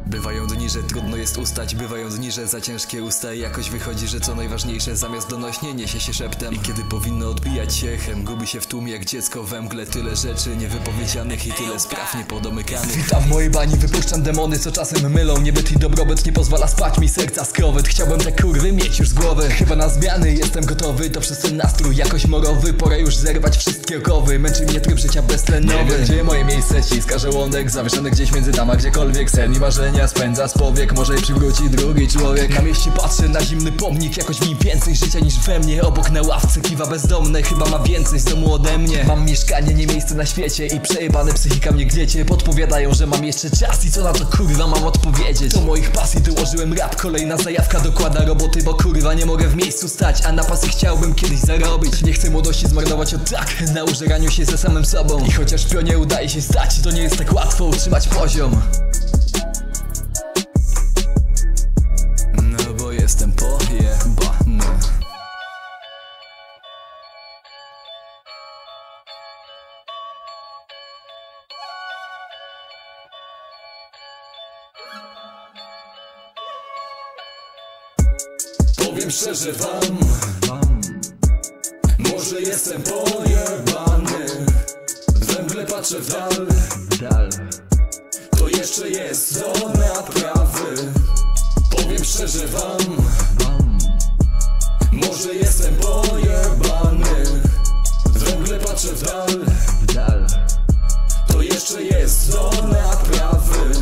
Bywają dni, że trudno jest ustać, bywają dni, że za ciężkie usta. I jakoś wychodzi, że co najważniejsze zamiast donośnie niesie się szeptem. I kiedy powinno odbijać się echem, gubi się w tłumie jak dziecko we mgle. Tyle rzeczy niewypowiedzianych i tyle spraw niepodomykanych. Witam w mojej bani, wypuszczam demony, co czasem mylą. Niebyt i dobrobyt nie pozwala spać mi serca skrowyt. Chciałbym te kurwy mieć już z głowy. Chyba na zmiany jestem gotowy, to przez ten nastrój jakoś morowy. Pora już zerwać wszystkie okowy, męczy mnie tryb życia beztlenowy. Gdzie moje miejsce, ściska żołądek, zawieszony gdzieś między tam a gdziekolwiek. Sen i marzenia spędza z powiek, może i przywróci drugi człowiek. Na mieście patrzę na zimny pomnik, jakoś w nim więcej życia niż we mnie. Obok na ławce kiwa bezdomne, chyba ma więcej z domu ode mnie. Mam mieszkanie, nie miejsce na świecie i przejebane psychika mnie gniecie. Podpowiadają, że mam jeszcze czas i co na to kurwa mam odpowiedzieć. Do moich pasji dołożyłem rap, kolejna zajawka dokłada roboty. Bo kurwa nie mogę w miejscu stać, a na pasy chciałbym kiedyś zarobić. Nie chcę młodości zmarnować od tak, na użeraniu się ze samym sobą. I chociaż w pionie udaje się stać, to nie jest tak łatwo utrzymać poziom. No bo jestem pojebany. Powiem szczerze wam, może jestem pojebany. We mgle patrzę w dal, to jeszcze jest do naprawy. Powiem szczerze wam, może jestem pojebany. We mgle patrzę w dal, to jeszcze jest do naprawy.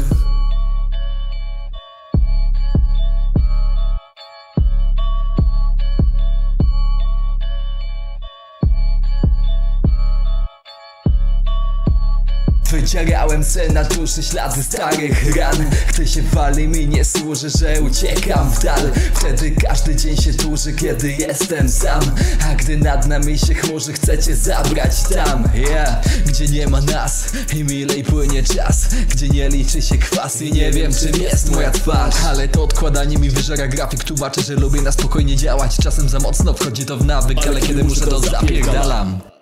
Wydzierałem se na duszy ślady starych ran. Gdy się wali mi nie służy, że uciekam w dal. Wtedy każdy dzień się dłuży, kiedy jestem sam. A gdy nad nami się chmurzy, chcecie zabrać tam, gdzie nie ma nas i milej płynie czas. Gdzie nie liczy się kwas i nie wiem czym jest moja twarz. Ale to odkładanie mi wyżera grafik. Tłumaczę, że lubię na spokojnie działać. Czasem za mocno wchodzi to w nawyk, ale kiedy muszę to zapierdalam.